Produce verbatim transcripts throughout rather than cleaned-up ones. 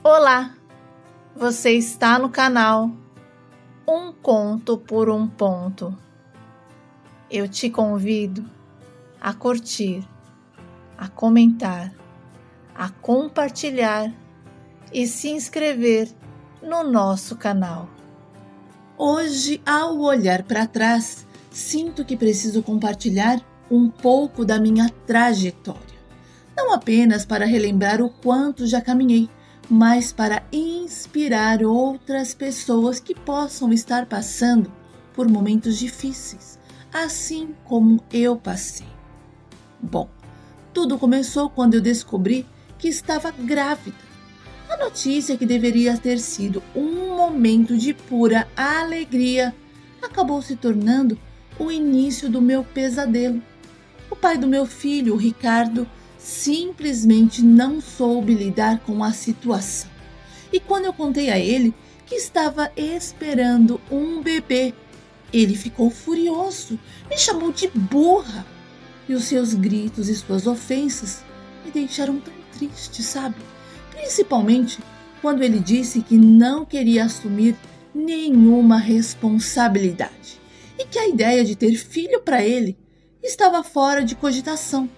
Olá, você está no canal Um Conto por um Ponto. Eu te convido a curtir, a comentar, a compartilhar e se inscrever no nosso canal. Hoje, ao olhar para trás, sinto que preciso compartilhar um pouco da minha trajetória. Não apenas para relembrar o quanto já caminhei, mas para inspirar outras pessoas que possam estar passando por momentos difíceis, assim como eu passei. Bom, tudo começou quando eu descobri que estava grávida. A notícia, que deveria ter sido um momento de pura alegria, acabou se tornando o início do meu pesadelo. O pai do meu filho, o Ricardo, simplesmente não soube lidar com a situação. E quando eu contei a ele que estava esperando um bebê, ele ficou furioso, me chamou de burra. E os seus gritos e suas ofensas me deixaram tão triste, sabe? Principalmente quando ele disse que não queria assumir nenhuma responsabilidade e que a ideia de ter filho para ele estava fora de cogitação.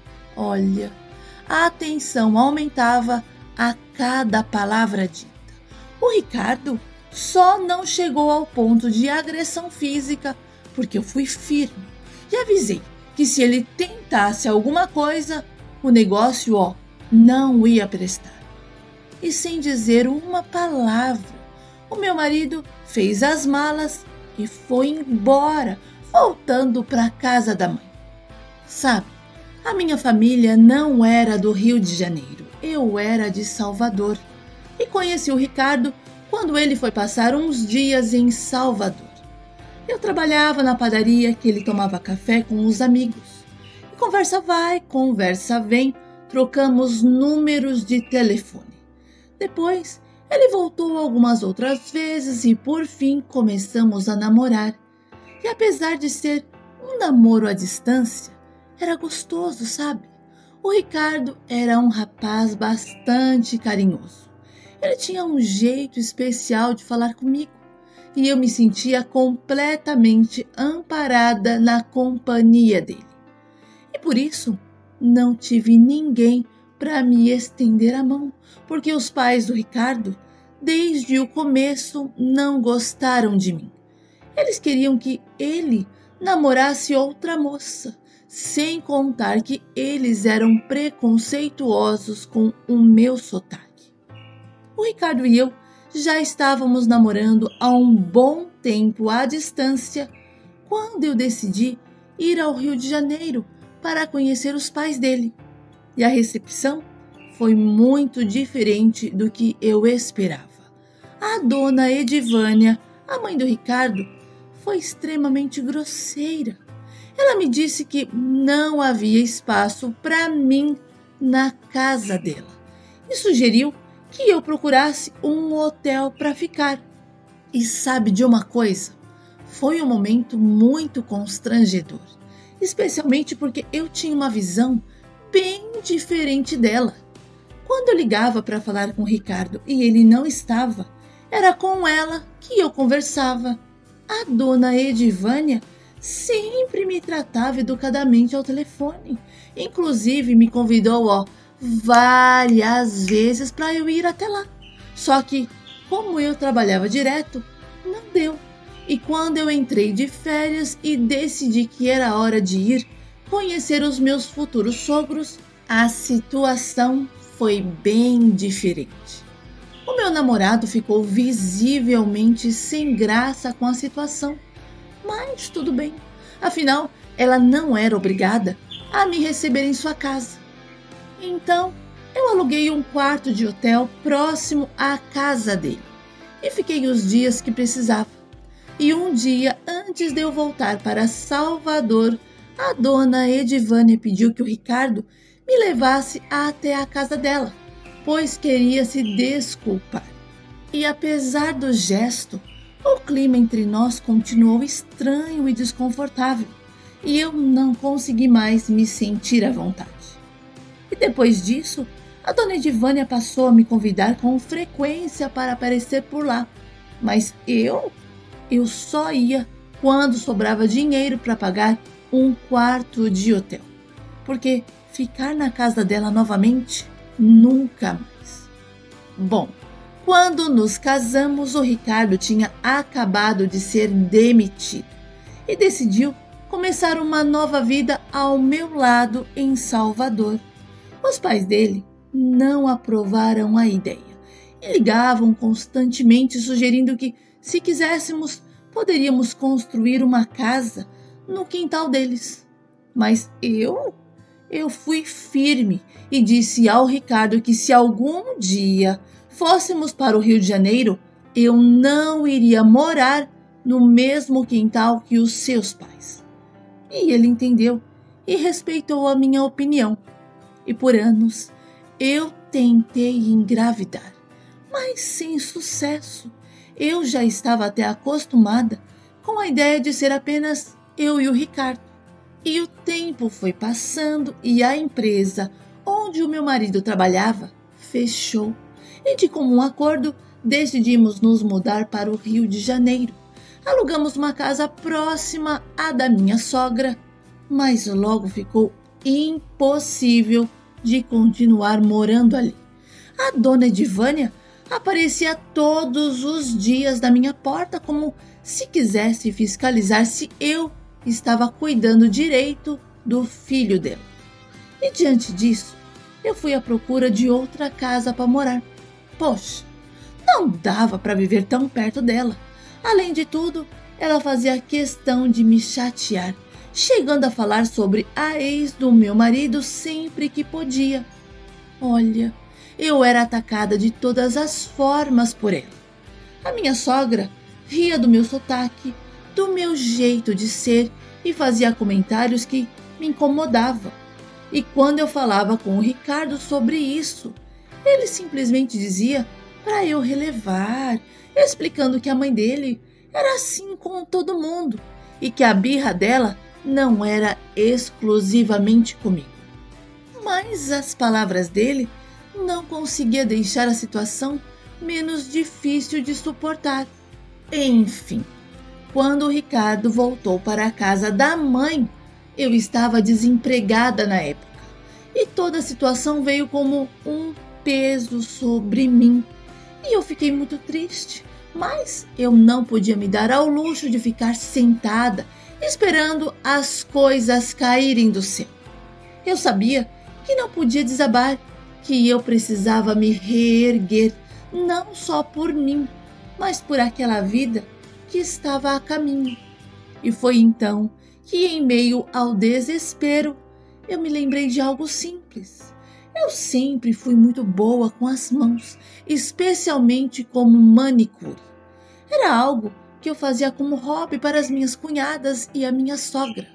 Olha, a tensão aumentava a cada palavra dita. O Ricardo só não chegou ao ponto de agressão física porque eu fui firme e avisei que se ele tentasse alguma coisa, o negócio, ó, não ia prestar. E sem dizer uma palavra, o meu marido fez as malas e foi embora, voltando para a casa da mãe. Sabe, a minha família não era do Rio de Janeiro, eu era de Salvador. E conheci o Ricardo quando ele foi passar uns dias em Salvador. Eu trabalhava na padaria que ele tomava café com os amigos. E conversa vai, conversa vem, trocamos números de telefone. Depois, ele voltou algumas outras vezes e por fim começamos a namorar. E apesar de ser um namoro à distância, era gostoso, sabe? O Ricardo era um rapaz bastante carinhoso. Ele tinha um jeito especial de falar comigo e eu me sentia completamente amparada na companhia dele. E por isso, não tive ninguém para me estender a mão, porque os pais do Ricardo, desde o começo, não gostaram de mim. Eles queriam que ele namorasse outra moça, sem contar que eles eram preconceituosos com o meu sotaque. O Ricardo e eu já estávamos namorando há um bom tempo à distância, quando eu decidi ir ao Rio de Janeiro para conhecer os pais dele. E a recepção foi muito diferente do que eu esperava. A dona Edivânia, a mãe do Ricardo, foi extremamente grosseira. Ela me disse que não havia espaço para mim na casa dela e sugeriu que eu procurasse um hotel para ficar. E sabe de uma coisa? Foi um momento muito constrangedor, especialmente porque eu tinha uma visão bem diferente dela. Quando eu ligava para falar com o Ricardo e ele não estava, era com ela que eu conversava. A dona Edivânia sempre me tratava educadamente ao telefone. Inclusive me convidou, ó, várias vezes para eu ir até lá. Só que, como eu trabalhava direto, não deu. E quando eu entrei de férias e decidi que era hora de ir conhecer os meus futuros sogros, a situação foi bem diferente. O meu namorado ficou visivelmente sem graça com a situação. Mas tudo bem, afinal, ela não era obrigada a me receber em sua casa. Então, eu aluguei um quarto de hotel próximo à casa dele e fiquei os dias que precisava. E um dia antes de eu voltar para Salvador, a dona Edivânia pediu que o Ricardo me levasse até a casa dela, pois queria se desculpar. E apesar do gesto, o clima entre nós continuou estranho e desconfortável, e eu não consegui mais me sentir à vontade. E depois disso, A dona Edivânia passou a me convidar com frequência para aparecer por lá, mas eu, eu só ia quando sobrava dinheiro para pagar um quarto de hotel, porque ficar na casa dela novamente, nunca mais. Bom, quando nos casamos, o Ricardo tinha acabado de ser demitido e decidiu começar uma nova vida ao meu lado em Salvador. Os pais dele não aprovaram a ideia e ligavam constantemente sugerindo que, se quiséssemos, poderíamos construir uma casa no quintal deles. Mas eu, eu fui firme e disse ao Ricardo que se algum dia fôssemos para o Rio de Janeiro, eu não iria morar no mesmo quintal que os seus pais. E ele entendeu e respeitou a minha opinião. E por anos eu tentei engravidar, mas sem sucesso. Eu já estava até acostumada com a ideia de ser apenas eu e o Ricardo. E o tempo foi passando e a empresa onde o meu marido trabalhava fechou. E de comum acordo, decidimos nos mudar para o Rio de Janeiro. Alugamos uma casa próxima à da minha sogra, mas logo ficou impossível de continuar morando ali. A dona Edivânia aparecia todos os dias na minha porta como se quisesse fiscalizar se eu estava cuidando direito do filho dela. E diante disso, eu fui à procura de outra casa para morar. Poxa, não dava para viver tão perto dela. Além de tudo, ela fazia questão de me chatear, chegando a falar sobre a ex do meu marido sempre que podia. Olha, eu era atacada de todas as formas por ela. A minha sogra ria do meu sotaque, do meu jeito de ser e fazia comentários que me incomodavam. E quando eu falava com o Ricardo sobre isso, ele simplesmente dizia para eu relevar, explicando que a mãe dele era assim com todo mundo e que a birra dela não era exclusivamente comigo. Mas as palavras dele não conseguia deixar a situação menos difícil de suportar. Enfim, quando o Ricardo voltou para a casa da mãe, eu estava desempregada na época e toda a situação veio como um peso sobre mim. E eu fiquei muito triste, mas eu não podia me dar ao luxo de ficar sentada esperando as coisas caírem do céu. Eu sabia que não podia desabar, que eu precisava me reerguer, não só por mim, mas por aquela vida que estava a caminho. E foi então que, em meio ao desespero, eu me lembrei de algo simples. Eu sempre fui muito boa com as mãos, especialmente como manicure. Era algo que eu fazia como hobby para as minhas cunhadas e a minha sogra.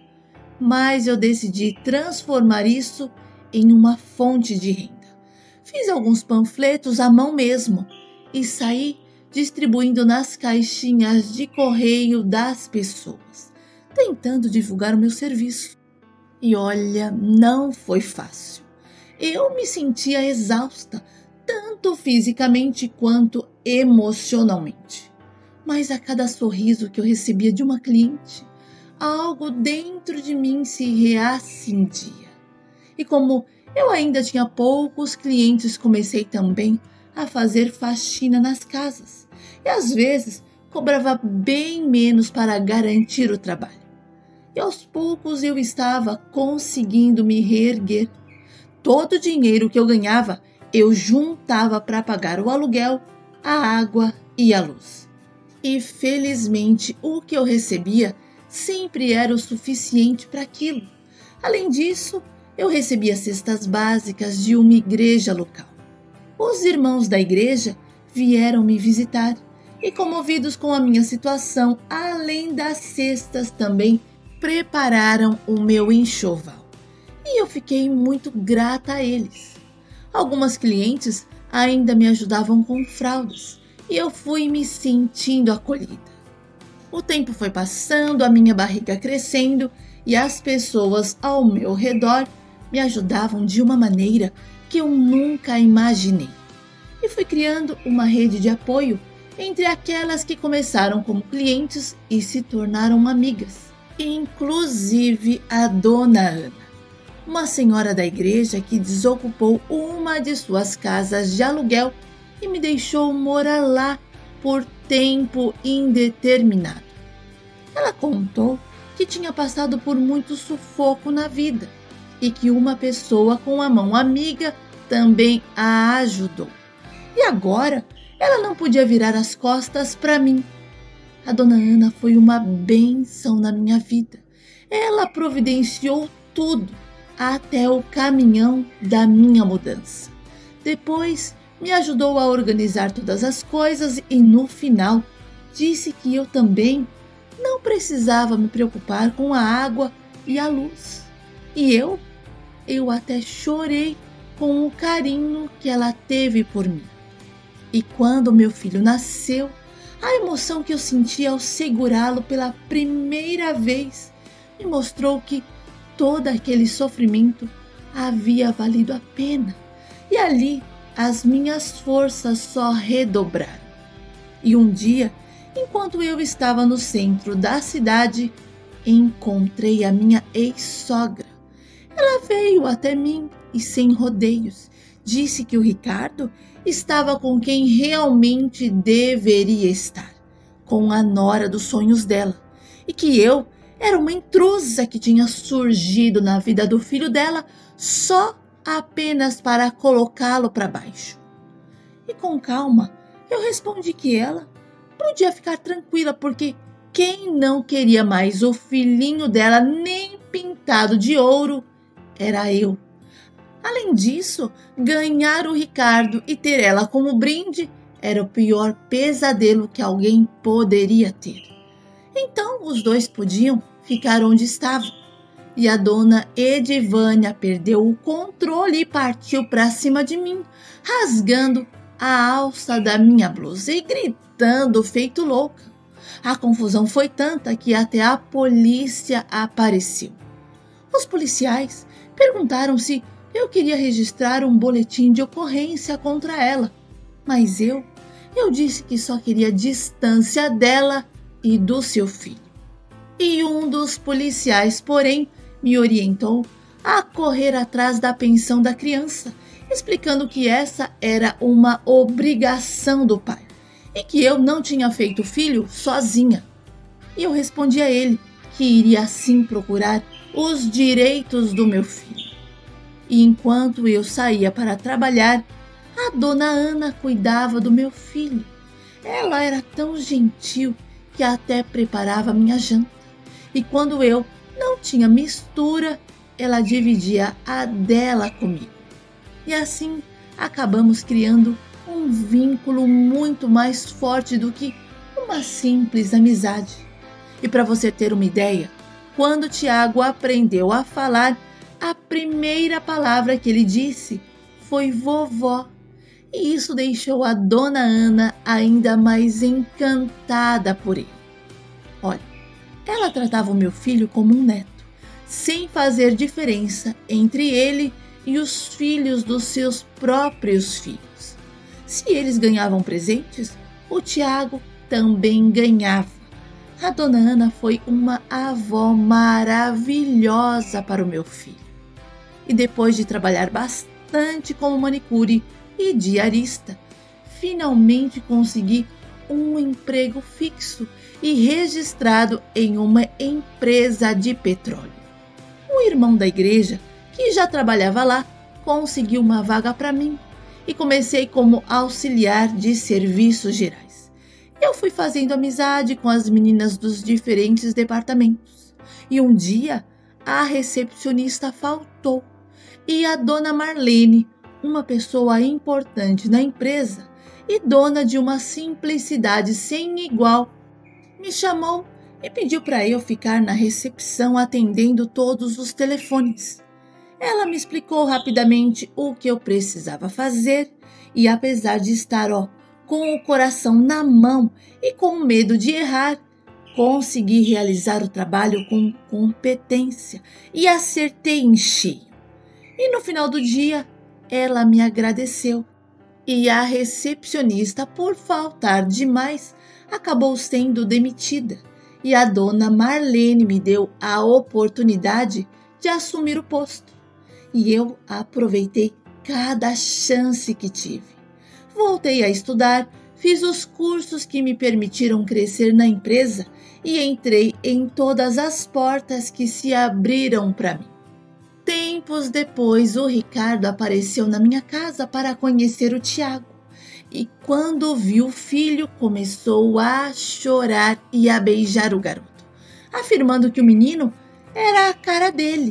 Mas eu decidi transformar isso em uma fonte de renda. Fiz alguns panfletos à mão mesmo e saí distribuindo nas caixinhas de correio das pessoas, tentando divulgar o meu serviço. E olha, não foi fácil. Eu me sentia exausta, tanto fisicamente quanto emocionalmente. Mas a cada sorriso que eu recebia de uma cliente, algo dentro de mim se reacendia. E como eu ainda tinha poucos clientes, comecei também a fazer faxina nas casas. E às vezes cobrava bem menos para garantir o trabalho. E aos poucos eu estava conseguindo me reerguer. Todo o dinheiro que eu ganhava, eu juntava para pagar o aluguel, a água e a luz. E felizmente o que eu recebia sempre era o suficiente para aquilo. Além disso, eu recebia cestas básicas de uma igreja local. Os irmãos da igreja vieram me visitar e, comovidos com a minha situação, além das cestas, também prepararam o meu enxoval. E eu fiquei muito grata a eles. Algumas clientes ainda me ajudavam com fraldas e eu fui me sentindo acolhida. O tempo foi passando, a minha barriga crescendo e as pessoas ao meu redor me ajudavam de uma maneira que eu nunca imaginei. E fui criando uma rede de apoio entre aquelas que começaram como clientes e se tornaram amigas, inclusive a Dona Ana, uma senhora da igreja que desocupou uma de suas casas de aluguel e me deixou morar lá por tempo indeterminado. Ela contou que tinha passado por muito sufoco na vida e que uma pessoa com a mão amiga também a ajudou. E agora ela não podia virar as costas para mim. A Dona Ana foi uma bênção na minha vida. Ela providenciou tudo, até o caminhão da minha mudança. Depois me ajudou a organizar todas as coisas e no final disse que eu também não precisava me preocupar com a água e a luz. E eu, eu até chorei com o carinho que ela teve por mim. E quando meu filho nasceu, a emoção que eu senti ao segurá-lo pela primeira vez me mostrou que todo aquele sofrimento havia valido a pena. E ali as minhas forças só redobraram. E um dia, enquanto eu estava no centro da cidade, encontrei a minha ex-sogra. Ela veio até mim e, sem rodeios, disse que o Ricardo estava com quem realmente deveria estar, com a nora dos sonhos dela, e que eu era uma intrusa que tinha surgido na vida do filho dela só apenas para colocá-lo para baixo. E com calma, eu respondi que ela podia ficar tranquila, porque quem não queria mais o filhinho dela nem pintado de ouro era eu. Além disso, ganhar o Ricardo e ter ela como brinde era o pior pesadelo que alguém poderia ter. Então, os dois podiam ficar onde estavam. E a dona Edivânia perdeu o controle e partiu para cima de mim, rasgando a alça da minha blusa e gritando feito louca. A confusão foi tanta que até a polícia apareceu. Os policiais perguntaram se eu queria registrar um boletim de ocorrência contra ela, mas eu, eu disse que só queria distância dela e do seu filho. E um dos policiais, porém, me orientou a correr atrás da pensão da criança, explicando que essa era uma obrigação do pai e que eu não tinha feito filho sozinha. E eu respondi a ele que iria sim procurar os direitos do meu filho. E enquanto eu saía para trabalhar, a dona Ana cuidava do meu filho. Ela era tão gentil que até preparava minha janta. E quando eu não tinha mistura, ela dividia a dela comigo. E assim acabamos criando um vínculo muito mais forte do que uma simples amizade. E para você ter uma ideia, quando Tiago aprendeu a falar, a primeira palavra que ele disse foi vovó. E isso deixou a dona Ana ainda mais encantada por ele. Olha, ela tratava o meu filho como um neto, sem fazer diferença entre ele e os filhos dos seus próprios filhos. Se eles ganhavam presentes, o Tiago também ganhava. A dona Ana foi uma avó maravilhosa para o meu filho. E depois de trabalhar bastante como manicure e diarista, finalmente consegui um emprego fixo e registrado em uma empresa de petróleo. O irmão da igreja, que já trabalhava lá, conseguiu uma vaga para mim e comecei como auxiliar de serviços gerais. Eu fui fazendo amizade com as meninas dos diferentes departamentos e um dia a recepcionista faltou e a dona Marlene, uma pessoa importante na empresa e dona de uma simplicidade sem igual, me chamou e pediu para eu ficar na recepção atendendo todos os telefones. Ela me explicou rapidamente o que eu precisava fazer e, apesar de estar ó, com o coração na mão e com medo de errar, consegui realizar o trabalho com competência e acertei em cheio. E no final do dia, ela me agradeceu e a recepcionista, por faltar demais, acabou sendo demitida e a dona Marlene me deu a oportunidade de assumir o posto e eu aproveitei cada chance que tive. Voltei a estudar, fiz os cursos que me permitiram crescer na empresa e entrei em todas as portas que se abriram para mim. Tempos depois, o Ricardo apareceu na minha casa para conhecer o Tiago e quando viu o filho, começou a chorar e a beijar o garoto, afirmando que o menino era a cara dele.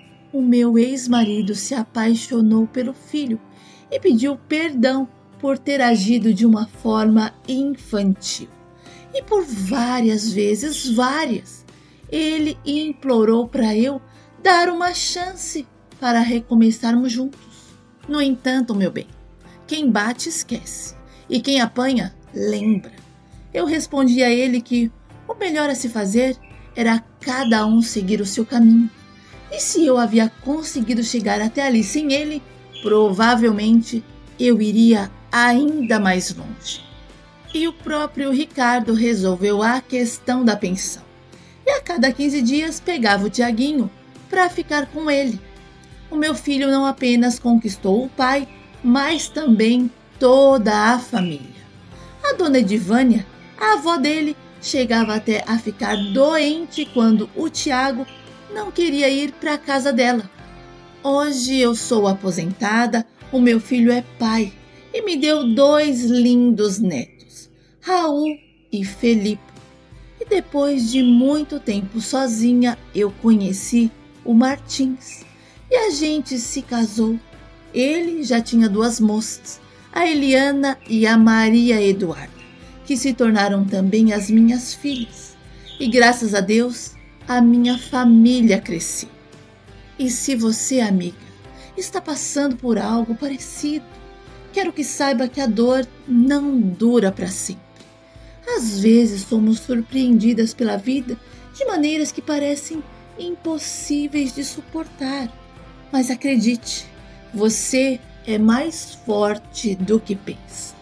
O meu ex-marido se apaixonou pelo filho e pediu perdão por ter agido de uma forma infantil. E por várias vezes, várias, ele implorou para eu dar uma chance para recomeçarmos juntos. No entanto, meu bem, quem bate esquece e quem apanha lembra. Eu respondi a ele que o melhor a se fazer era cada um seguir o seu caminho. E se eu havia conseguido chegar até ali sem ele, provavelmente eu iria ainda mais longe. E o próprio Ricardo resolveu a questão da pensão. E a cada quinze dias pegava o Tiaguinho para ficar com ele. O meu filho não apenas conquistou o pai, mas também toda a família. A dona Edivânia, a avó dele, chegava até a ficar doente quando o Tiago não queria ir para a casa dela. Hoje eu sou aposentada, o meu filho é pai e me deu dois lindos netos, Raul e Felipe. E depois de muito tempo sozinha, eu conheci o Martins e a gente se casou. Ele já tinha duas moças, a Eliana e a Maria Eduarda, que se tornaram também as minhas filhas. E graças a Deus, a minha família cresceu. E se você, amiga, está passando por algo parecido, quero que saiba que a dor não dura para sempre. Às vezes somos surpreendidas pela vida de maneiras que parecem impossíveis de suportar. Mas acredite, você é mais forte do que pensa.